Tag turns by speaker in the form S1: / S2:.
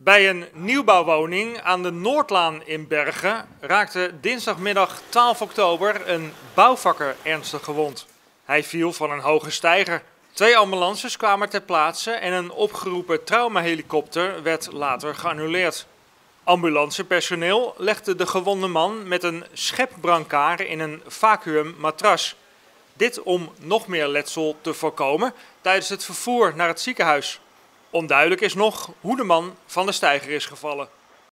S1: Bij een nieuwbouwwoning aan de Noordlaan in Bergen raakte dinsdagmiddag 12 oktober een bouwvakker ernstig gewond. Hij viel van een hoge steiger. 2 ambulances kwamen ter plaatse en een opgeroepen traumahelikopter werd later geannuleerd. Ambulancepersoneel legde de gewonde man met een schepbrancard in een vacuümmatras. Dit om nog meer letsel te voorkomen tijdens het vervoer naar het ziekenhuis. Onduidelijk is nog hoe de man van de steiger is gevallen.